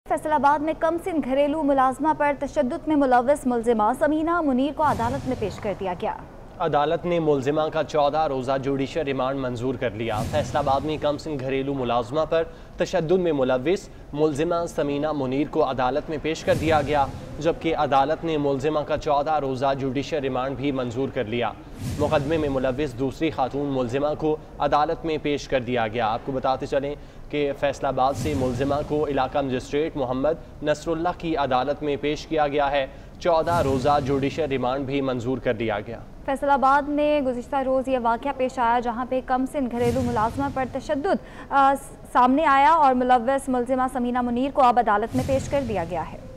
फैसलाबाद में कमसिन घरेलू मुलाजमा पर तशद्दुद में मुलव्वस मुलजिमा समीना मुनीर को अदालत में पेश कर दिया गया। अदालत ने मुलजिमा का 14 रोज़ा जुडिशल रिमांड मंजूर कर लिया। फैसलाबाद में कमसिन घरेलू मुलाजमा पर तशद्दुद में मुलव्वस मुलजिमा समीना मुनीर को अदालत में पेश कर दिया गया, जबकि अदालत ने मुलजिमा का 14 रोज़ा जुडिशल रिमांड भी मंजूर कर लिया। मुकदमे में मुलव्वस दूसरी खातून मुलजिमा को अदालत में पेश कर दिया गया। आपको बताते चलें कि फैसलाबाद से मुलजिमा को इलाका मजिस्ट्रेट मोहम्मद नसरुल्लाह की अदालत में पेश किया गया है। 14 रोज़ा जुडिशल रिमांड भी मंजूर कर दिया गया। फैसलाबाद में गुज़िश्ता रोज़ ये वाक़या पेश आया जहाँ पे कमसिन घरेलू मुलाजमा पर तशद्दुद सामने आया और मुलव्वस मुलजिमा समीना मुनीर को अब अदालत में पेश कर दिया गया है।